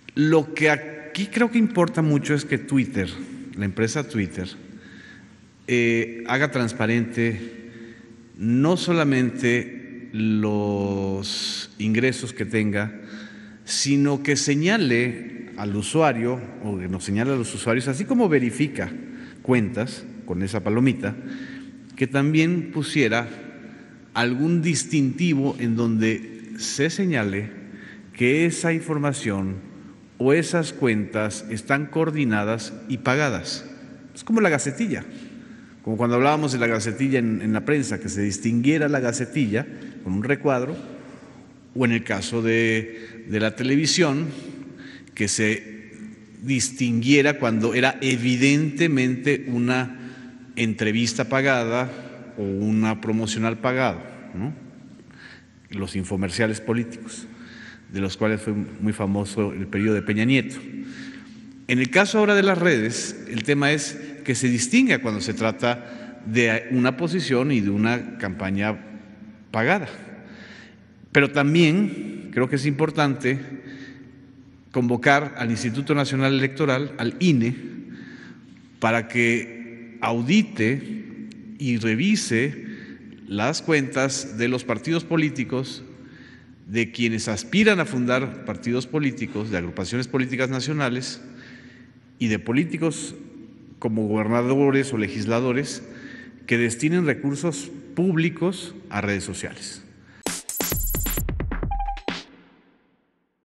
Lo que aquí creo que importa mucho es que Twitter, la empresa Twitter, haga transparente no solamente los ingresos que tenga, sino que señale al usuario, o que nos señale a los usuarios, así como verifica cuentas con esa palomita, que también pusiera algún distintivo en donde se señale que esa información o esas cuentas están coordinadas y pagadas. Es como la gacetilla, como cuando hablábamos de la gacetilla en la prensa, que se distinguiera la gacetilla con un recuadro, o en el caso de la televisión, que se distinguiera cuando era evidentemente una entrevista pagada o una promocional pagada, ¿no? Los infomerciales políticos, de los cuales fue muy famoso el periodo de Peña Nieto. En el caso ahora de las redes, el tema es que se distinga cuando se trata de una posición y de una campaña pagada. Pero también creo que es importante convocar al Instituto Nacional Electoral, al INE, para que audite y revise las cuentas de los partidos políticos, de quienes aspiran a fundar partidos políticos, de agrupaciones políticas nacionales y de políticos como gobernadores o legisladores que destinen recursos públicos a redes sociales.